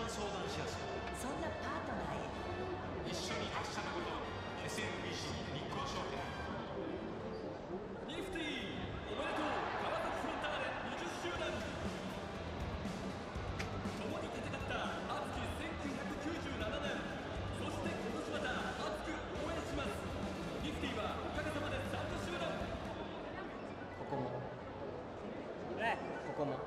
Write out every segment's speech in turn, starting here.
番相談しやすい。 そんなパートナーへ一緒に明日のこと。 SMBC 日興証券。 ニフティおめでとう。川崎フロンターレ20周年。共に戦った熱き1997年、そして今年また熱く応援します。ニフティはおかげさまで30周年。 ここもここも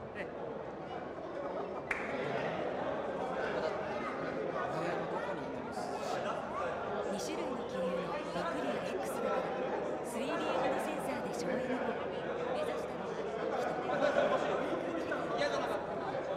2種類の気流のビクリア X だから 3D 波のセンサーで省エネ。目指したのは嫌じゃなかった。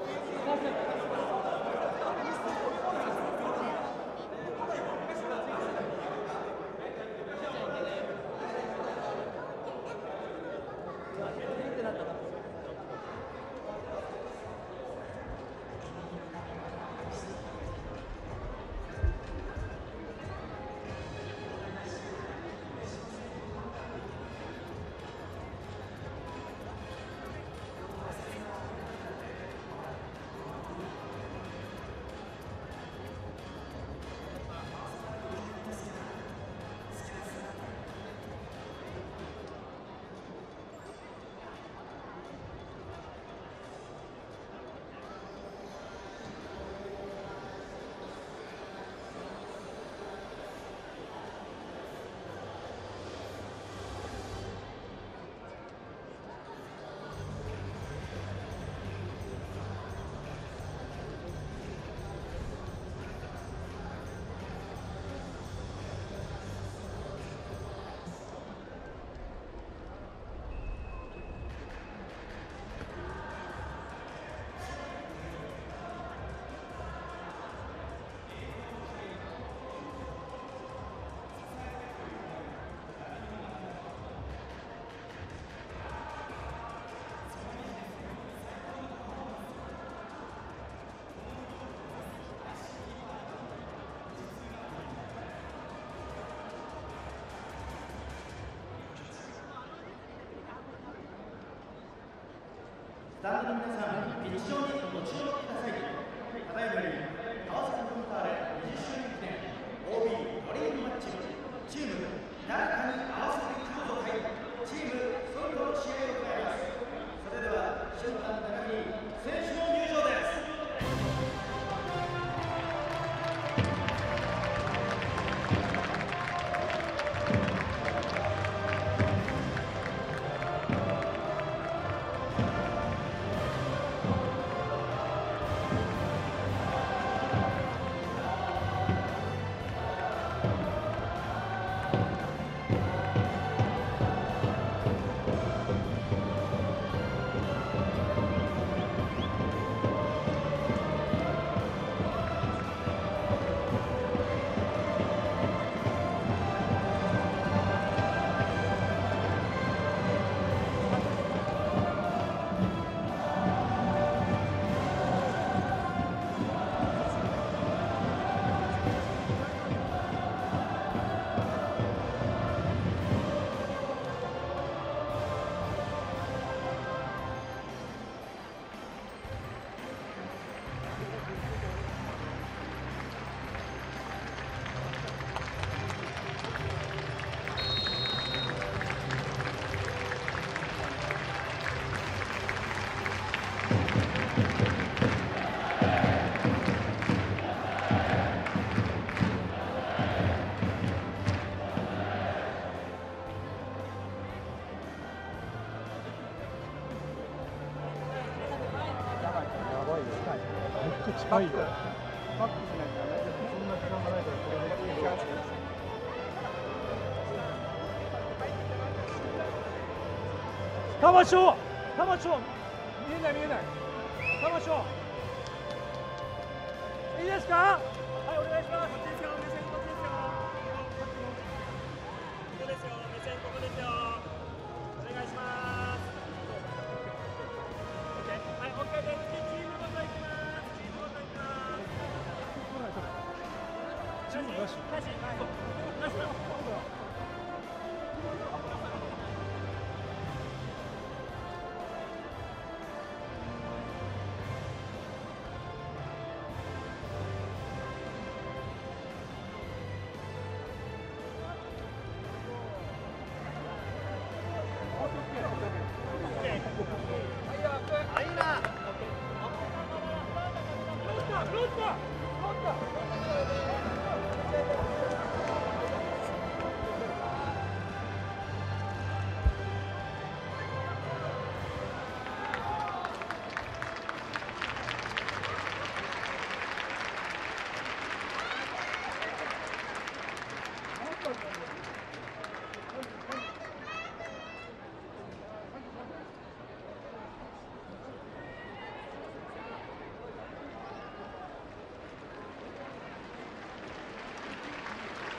スタンドの皆さん、ピッチ上にご注目ください。ただいまより川崎フロンターレ20周年記念 OB ドリームマッチ、チーム誰かに合わせてくるぞ対チームソリドの試合を行います。それでは瞬間の中に選手の入場です。 近いよ。バックしないとダメ。そんな時間がないからこれで時間つけます。カマショ見えないカマショいいですか。はい、お願いします。こっちですよ、目線こっちですよ。ここですよ、目線ここですよ。お願いします。はい、OK です。チームごと行きます。チームなし。 こ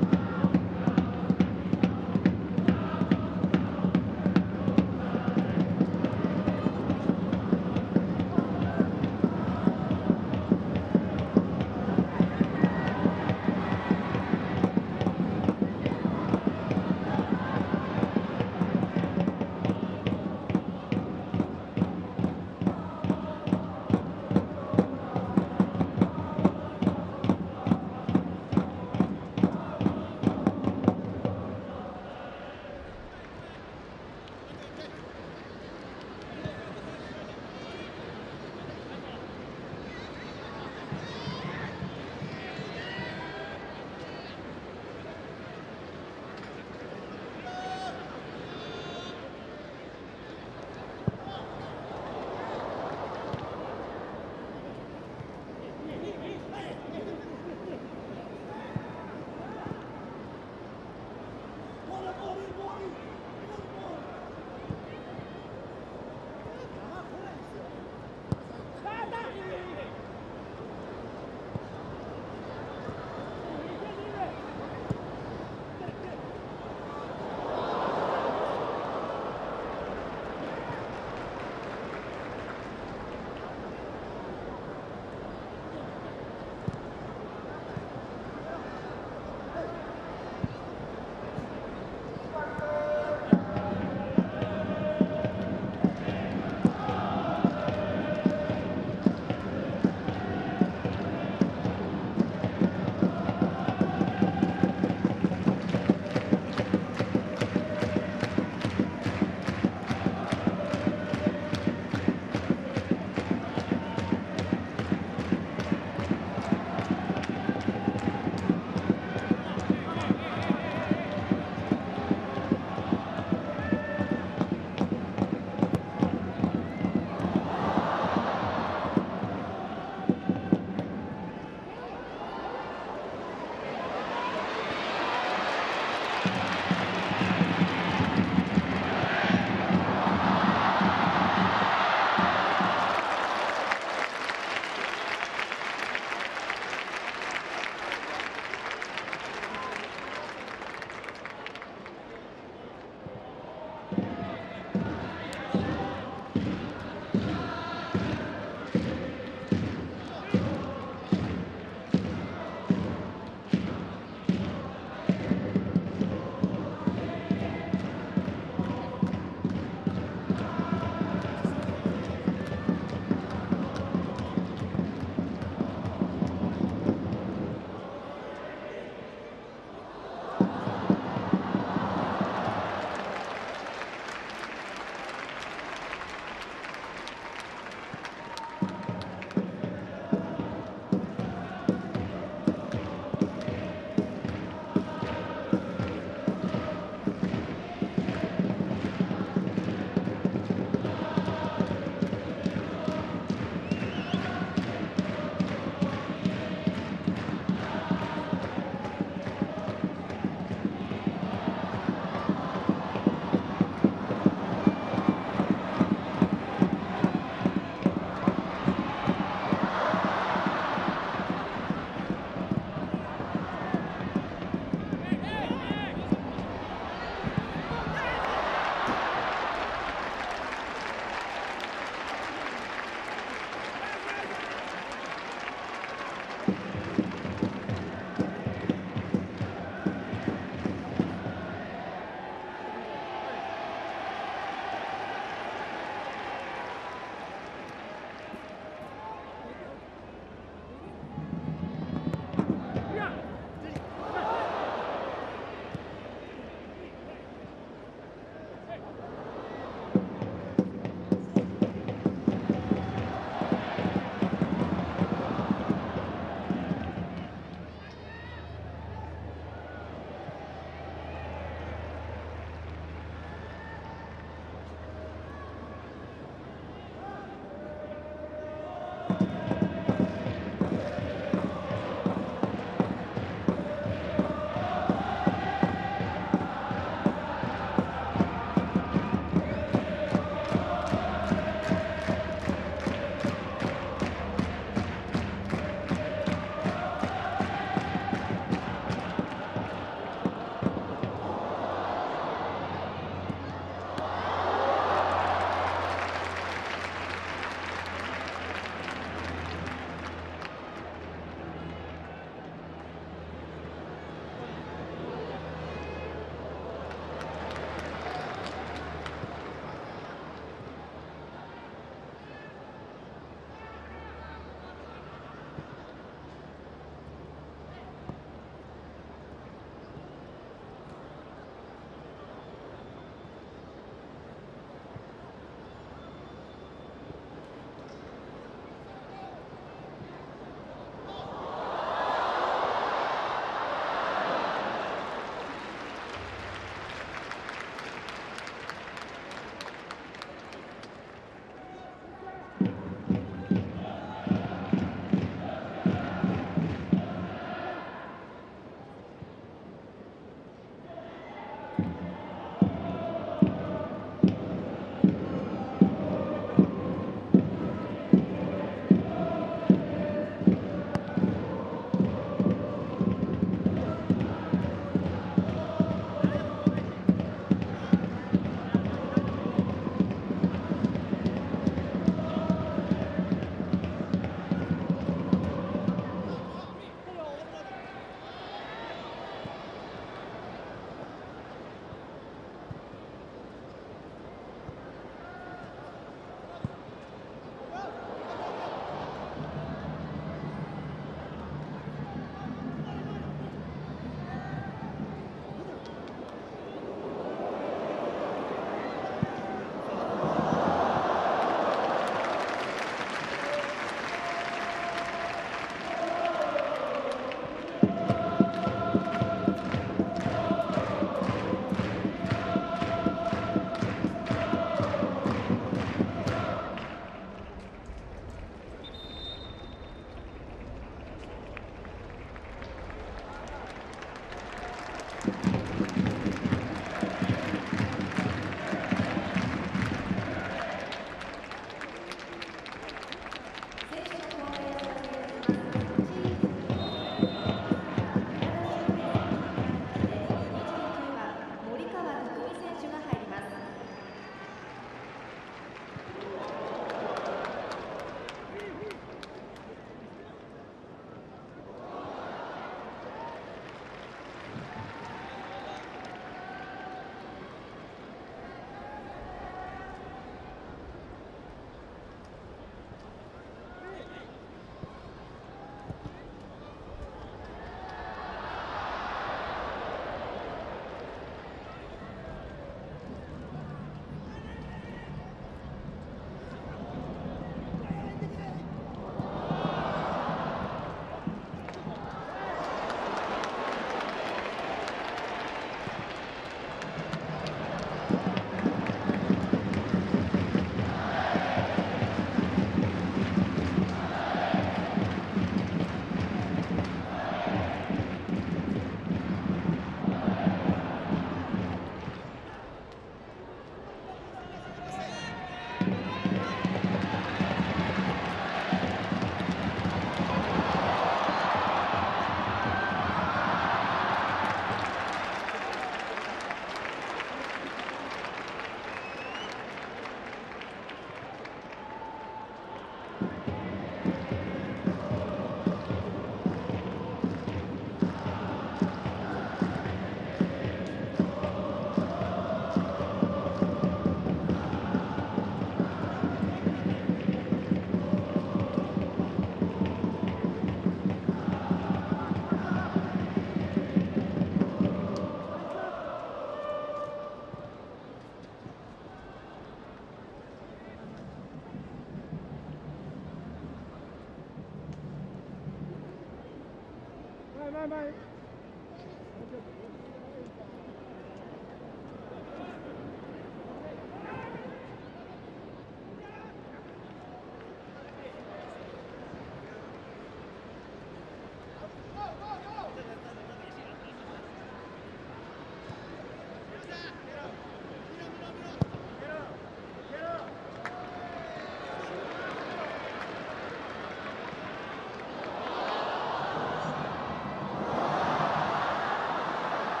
こ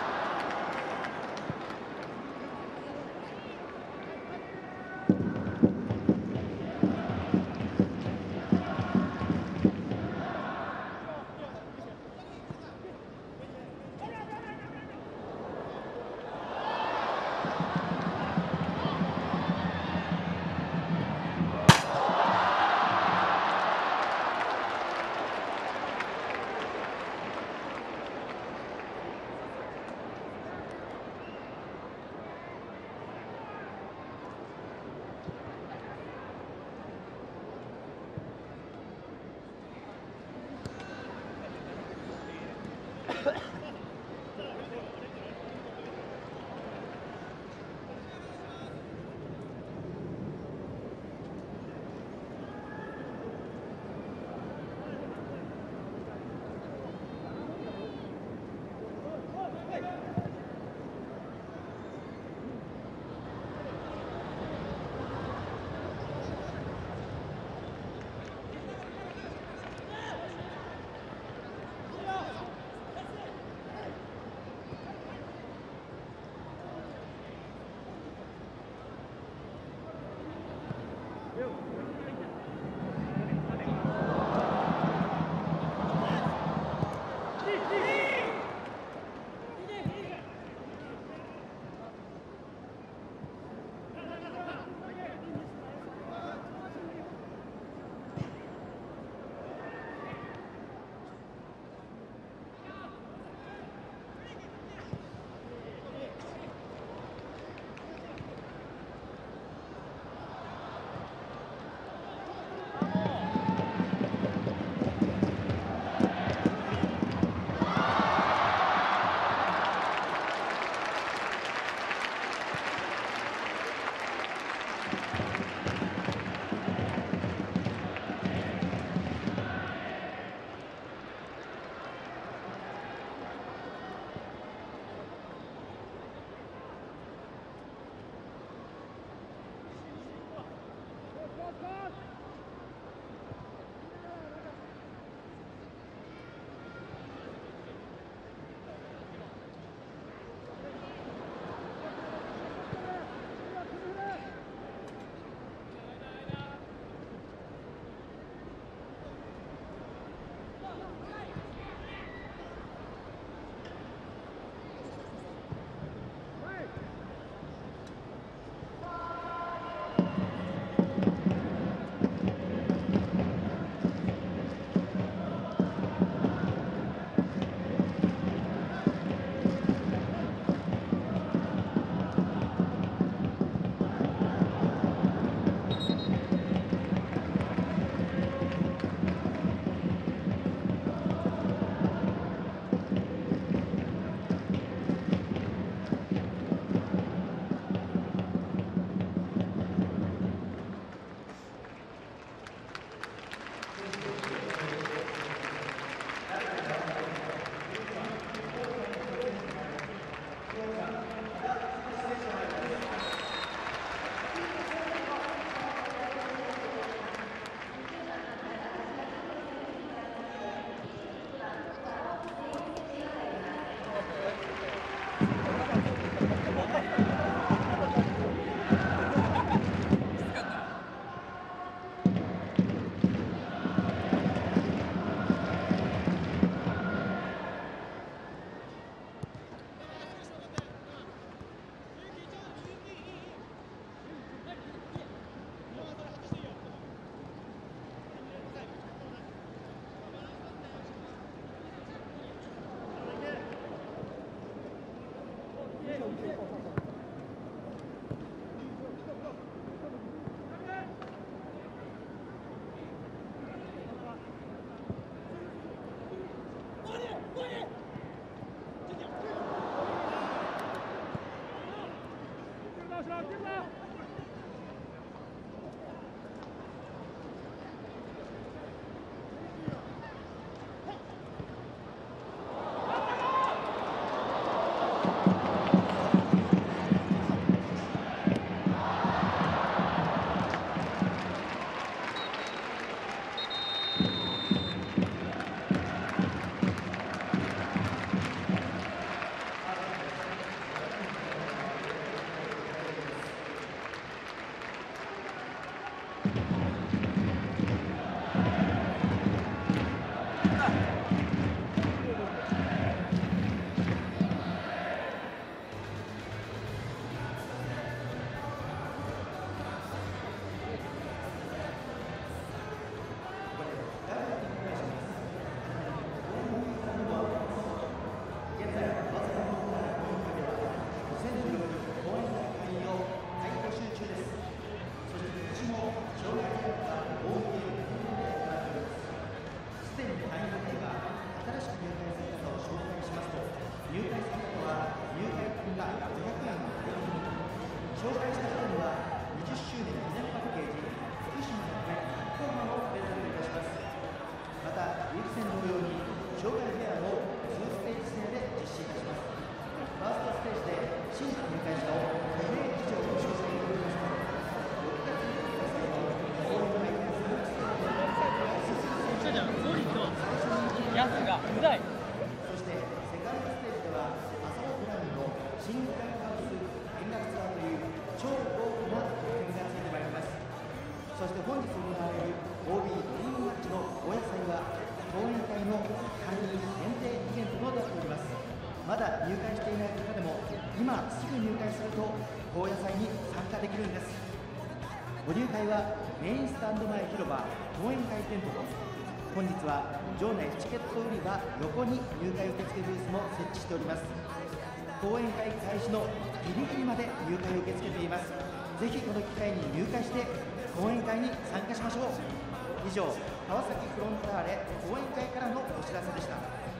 やつがうざい。 そしてセカンドステージでは浅尾ブラウンの新日本ハウス見学ツアーという超豪華な特典がついてまいります。そして本日行われる OB ドリームマッチの高野祭は講演会の会員限定イベントとなっております。まだ入会していない方でも今すぐ入会すると高野祭に参加できるんです。ご入会はメインスタンド前広場講演会テントと、本日は場内チケット売り場横に入会受付ブースも設置しております。講演会開始のギリギリまで入会を受け付けています。ぜひこの機会に入会して講演会に参加しましょう。以上、川崎フロンターレ講演会からのお知らせでした。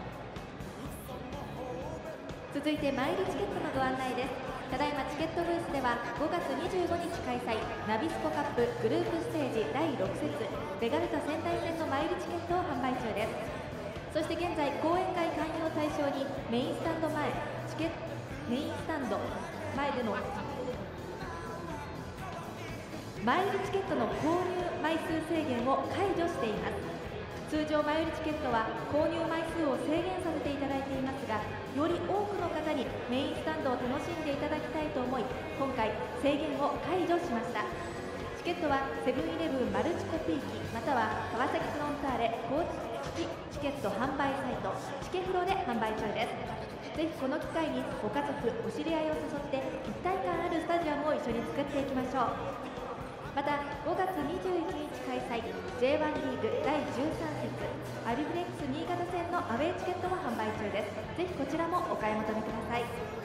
続いてマイルチケットのご案内です。ただいまチケットブースでは5月25日開催ナビスコカップグループステージ第6節ベガルタ仙台戦のマイルチケットを販売中です。そして現在講演会会員を対象にメインスタンド前でのマイルチケットの購入枚数制限を解除しています。通常マイルチケットは購入枚数を制限させていただいていますが、より多くの方にメインスタンドを楽しんでいただきたいと思い、今回制限を解除しました。チケットはセブンイレブンマルチコピー機または川崎フロンターレ公式チケット販売サイトチケフロで販売中です。ぜひこの機会にご家族お知り合いを誘って一体感あるスタジアムを一緒に作っていきましょう。また5月21日開催 J1 リーグ第13節アルビレックス新潟戦のアウェーチケットも販売中です。ぜひこちらもお買い求めください。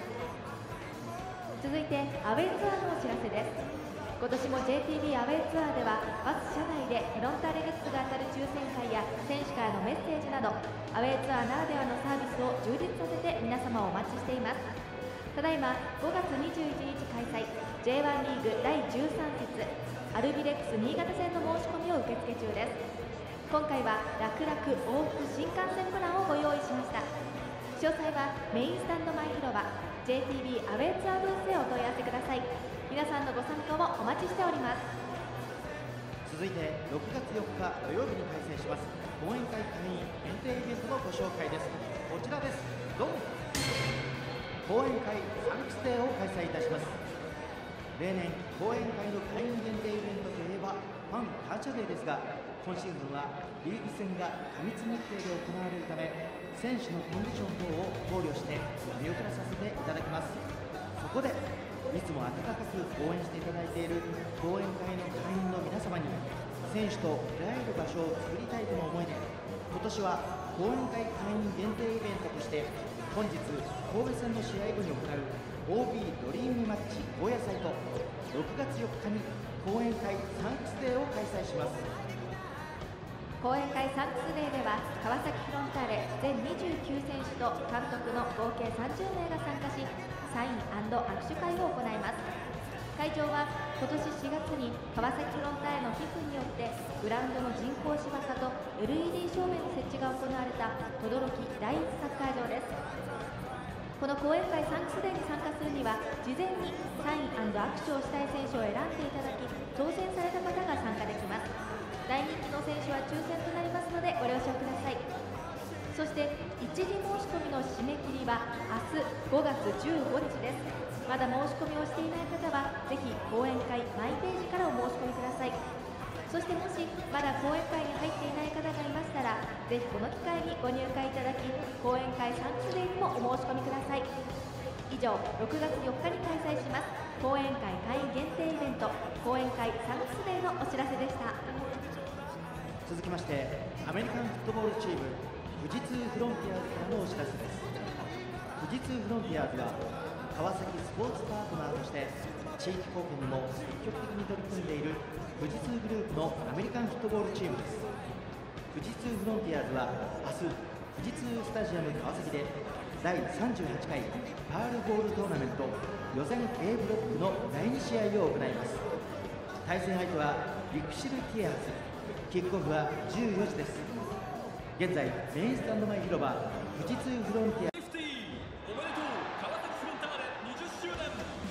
続いてアウェーツアーのお知らせです。今年も JTB アウェーツアーではバス車内でフロンターレグッズが当たる抽選会や選手からのメッセージなどアウェーツアーならではのサービスを充実させて皆様をお待ちしています。ただいま5月21日開催 J1 リーグ第13節アルビレックス新潟戦の申し込みを受付中です。今回は楽々往復新幹線プランをご用意しました。詳細はメインスタンド前広場 JTB アウェーツアーブースへお問い合わせください。皆さんのご参加をお待ちしております。 続いて6月4日土曜日に開催します講演会会員限定イベントのご紹介です。こちらです。ドン。講演会サンクスデーを開催いたします。例年講演会の会員限定イベントといえばファン感謝デーですが、今シーズンはリーグ戦が過密日程で行われるため選手のコンディション等を考慮して見送らさせていただきます。そこでいつも温かく応援していただいている講演会の会員の皆様に選手と出会える場所を作りたいとの思いで、今年は講演会会員限定イベントとして本日神戸戦の試合後に行うOB ドリームマッチ高野祭と6月4日に講演会サンクスデーを開催します。 講演会サンクスデーでは川崎フロンターレ全29選手と監督の合計30名が参加しサイン&握手会を行います。会場は今年4月に川崎フロンターレの寄付によってグラウンドの人工芝生と LED 照明の設置が行われた等々力第一サッカー場です。この講演会サンクスデーに参加するには事前にサイン&握手をしたい選手を選んでいただき当選された方が参加できます。大人気の選手は抽選となりますのでご了承ください。そして一時申し込みの締め切りは明日5月15日です。まだ申し込みをしていない方はぜひ講演会マイページからお申し込みください。そしてもしまだ講演会に入っていない方がいましたらぜひこの機会にご入会いただき講演会サンクスデーにもお申し込みください。以上6月4日に開催します講演会会員限定イベント講演会サンクスデーのお知らせでした。 続きましてアメリカンフットボールチーム富士通フロンティアーズからのお知らせです。富士通フロンティアーズは川崎スポーツパートナーとして地域貢献にも積極的に取り組んでいる富士通グループのアメリカンフットボールチームです。富士通フロンティアーズは明日富士通スタジアム川崎で第38回パールボールトーナメント予選 A ブロックの第2試合を行います。対戦相手はリクシルティアーズ、キックオフは14時です。現在メインスタンド前広場富士通フロンティアおめでとう川崎フロンターレ20周年。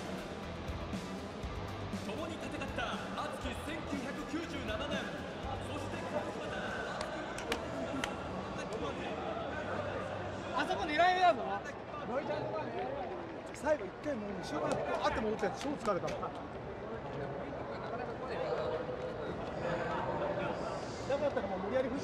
共に戦った熱き1997年、そして今年またあそこ狙い目だぞ。 最後一回もう後ろからあっても打って超疲れたもん。なかったらもう無理やり振って。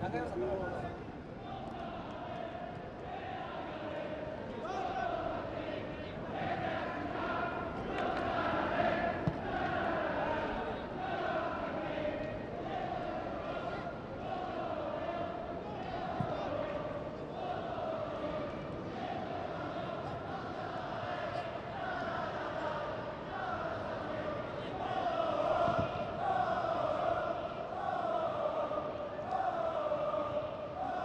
い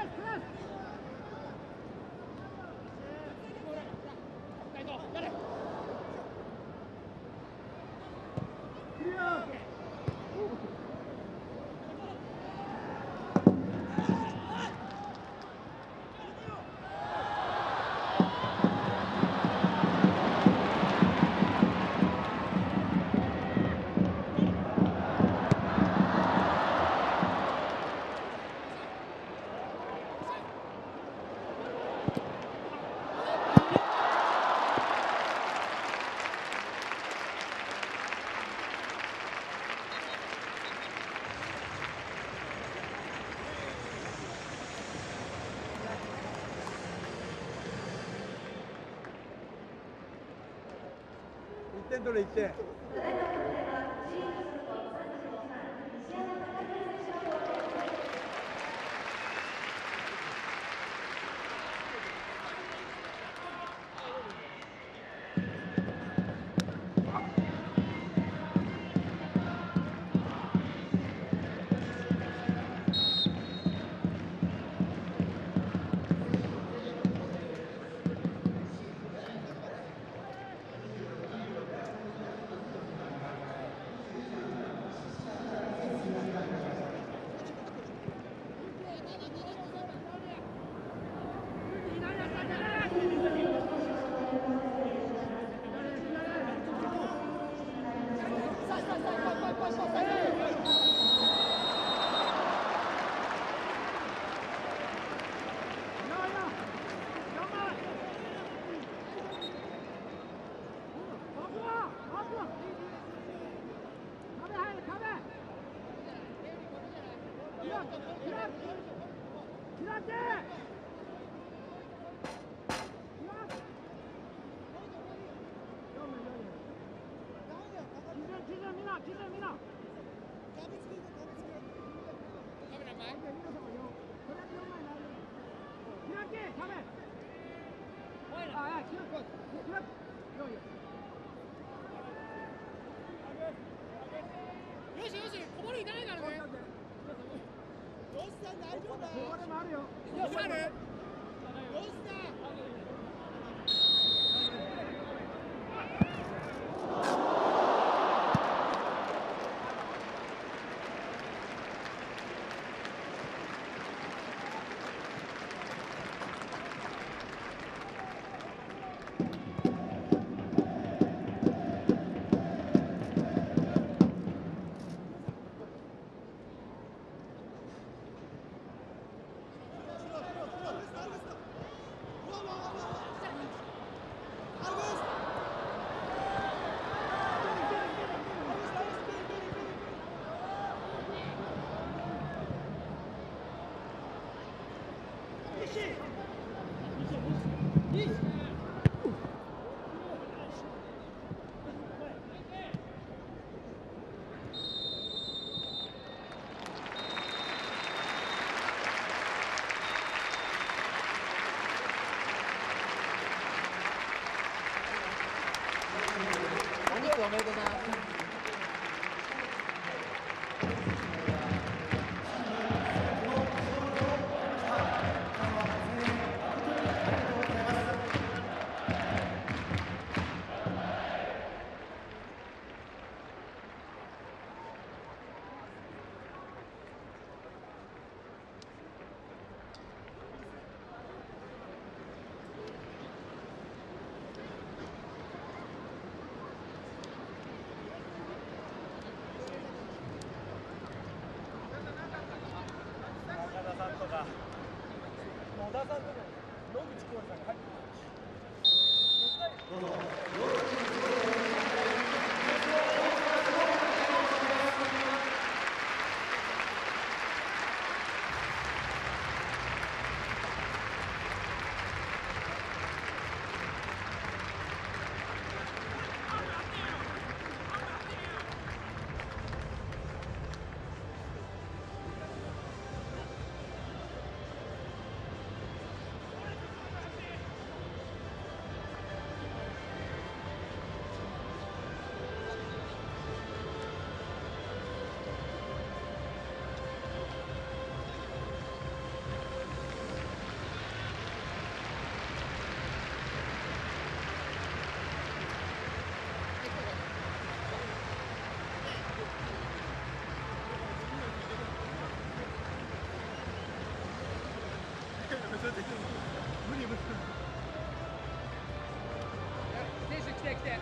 1点取れ1点。 よしよし、こぼれいかないからね。よしさん大丈夫だ。こぼれもあるよ。よしある。よしさん。 おめでとうございます。 小田さんと野口浩二さんが入って選手来て来ていいぞ。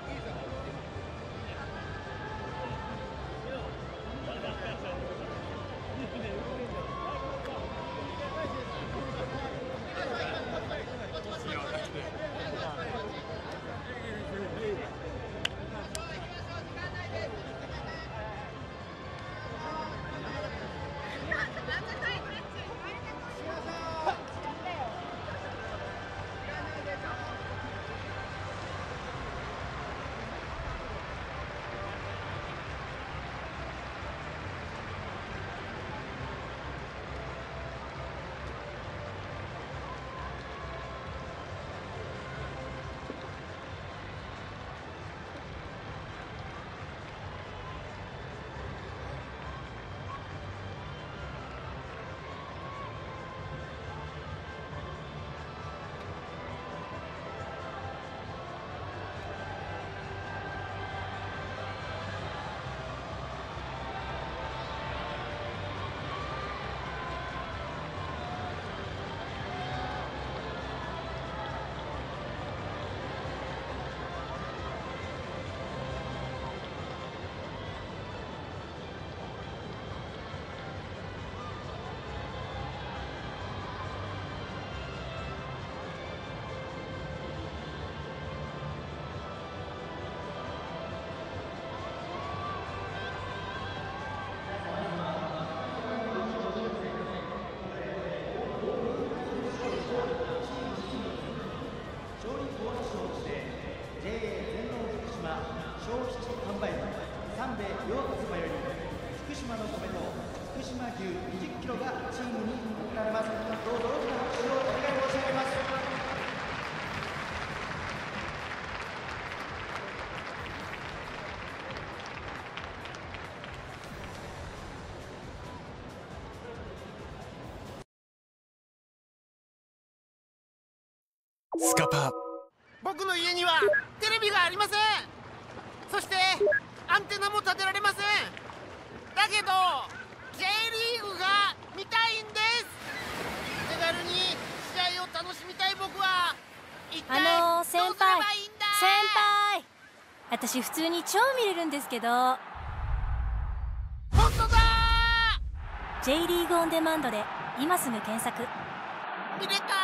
スカパー。 僕の家にはテレビがありません。そしてアンテナも立てられません。だけど J リーグが見たいんです。手軽に試合を楽しみたい僕は一体どうすればいいんだ。 先輩、私普通に超見れるんですけど。 本当だー。 J リーグオンデマンドで今すぐ検索。 見れた